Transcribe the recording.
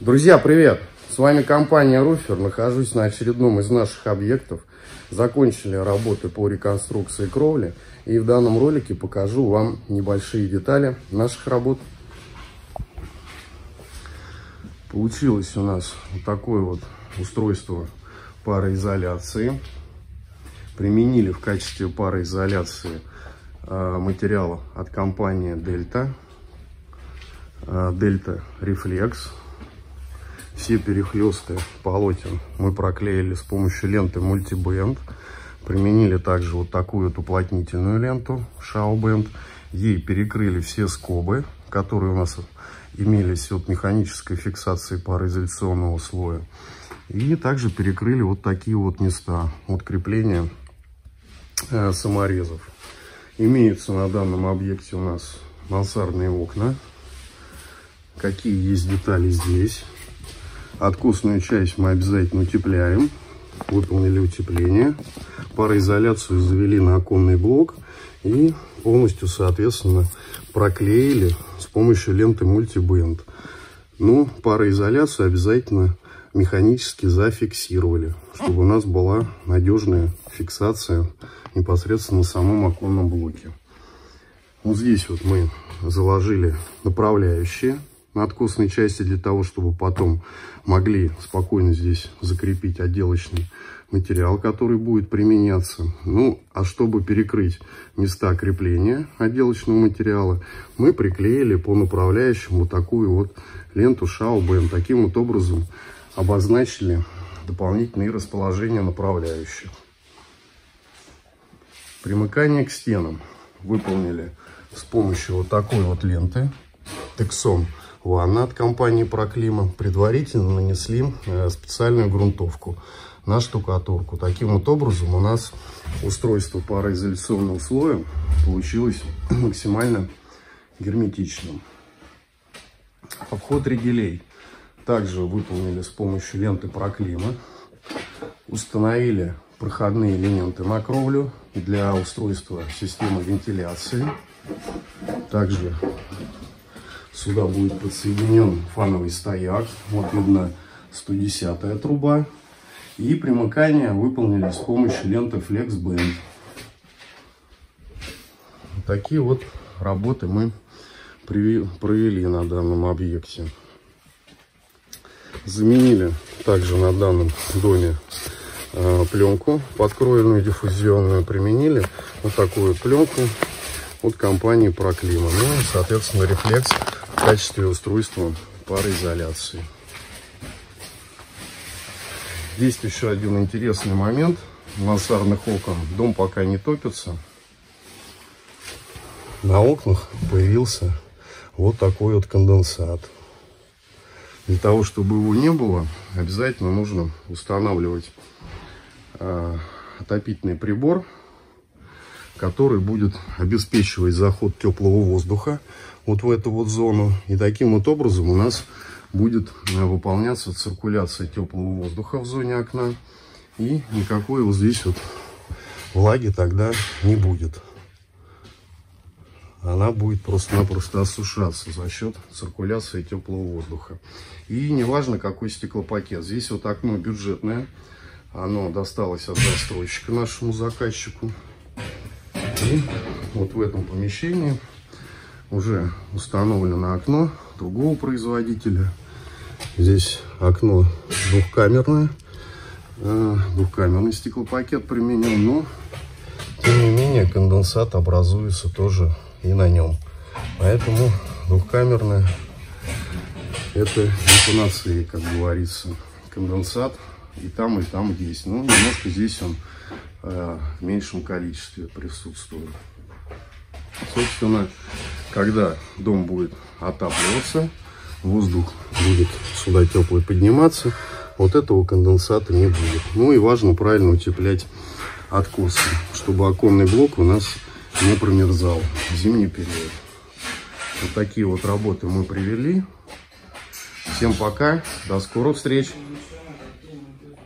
Друзья, привет! С вами компания Руфер. Нахожусь на очередном из наших объектов. Закончили работы по реконструкции кровли. И в данном ролике покажу вам небольшие детали наших работ. Получилось у нас вот такое вот устройство пароизоляции. Применили в качестве пароизоляции материал от компании Delta. Delta Reflex. Все перехлесты полотен мы проклеили с помощью ленты Multi-Band. Применили также вот такую вот уплотнительную ленту Shaw-Band. Ей перекрыли все скобы, которые у нас имелись от механической фиксации пароизоляционного слоя. И также перекрыли вот такие вот места от крепления саморезов. Имеются на данном объекте у нас мансардные окна. Какие есть детали здесь. Откосную часть мы обязательно утепляем. Выполнили утепление. Пароизоляцию завели на оконный блок. И полностью, соответственно, проклеили с помощью ленты Multi-Band. Но пароизоляцию обязательно механически зафиксировали, чтобы у нас была надежная фиксация непосредственно на самом оконном блоке. Вот здесь вот мы заложили направляющие на откосной части для того, чтобы потом могли спокойно здесь закрепить отделочный материал, который будет применяться. Ну, а чтобы перекрыть места крепления отделочного материала, мы приклеили по направляющим вот такую вот ленту Shaw-Band. Таким вот образом обозначили дополнительные расположения направляющих. Примыкание к стенам выполнили с помощью вот такой вот ленты Texon Ванна от компании Проклима. Предварительно нанесли специальную грунтовку на штукатурку. Таким вот образом у нас устройство пароизоляционного слоя получилось максимально герметичным. Обход ригелей также выполнили с помощью ленты Проклима. Установили проходные элементы на кровлю для устройства системы вентиляции. Также сюда будет подсоединен фановый стояк. Вот видно 110-я труба. И примыкание выполнили с помощью ленты FlexBand. Такие вот работы мы провели на данном объекте. Заменили также на данном доме пленку подкроенную диффузионную. Применили вот такую пленку от компании Проклима. Ну и, соответственно, рефлекс в качестве устройства пароизоляции. Есть еще один интересный момент. Мансардных окон дом пока не топится. На окнах появился вот такой вот конденсат. Для того, чтобы его не было, обязательно нужно устанавливать отопительный прибор, который будет обеспечивать заход теплого воздуха вот в эту вот зону. И таким вот образом у нас будет выполняться циркуляция теплого воздуха в зоне окна. И никакой вот здесь вот влаги тогда не будет. Она будет просто-напросто осушаться за счет циркуляции теплого воздуха. И неважно, какой стеклопакет. Здесь вот окно бюджетное. Оно досталось от застройщика нашему заказчику. И вот в этом помещении уже установлено окно другого производителя. Здесь окно двухкамерное. Двухкамерный стеклопакет применен. Но, тем не менее, конденсат образуется тоже и на нем. Поэтому двухкамерное — это не панацея, как говорится. Конденсат и там есть. Ну, немножко здесь он в меньшем количестве присутствует. Собственно, когда дом будет отапливаться, воздух будет сюда теплый подниматься, вот этого конденсата не будет. Ну и важно правильно утеплять откосы, чтобы оконный блок у нас не промерзал в зимний период. Вот такие вот работы мы провели. Всем пока, до скорых встреч!